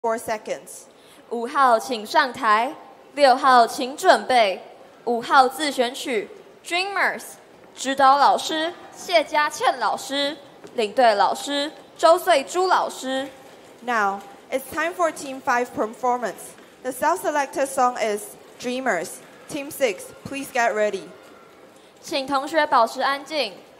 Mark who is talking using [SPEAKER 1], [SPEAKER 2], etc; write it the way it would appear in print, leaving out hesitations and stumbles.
[SPEAKER 1] 4 seconds.
[SPEAKER 2] 5号请上台，6号请准备。5号自选曲《Dreamers》，指导老师谢家倩老师，领队老师周穗珠老师。
[SPEAKER 1] Now, it's time for Team 5 performance. The self-selected song is Dreamers. Team 6, please get ready.
[SPEAKER 2] 请同学保持安静。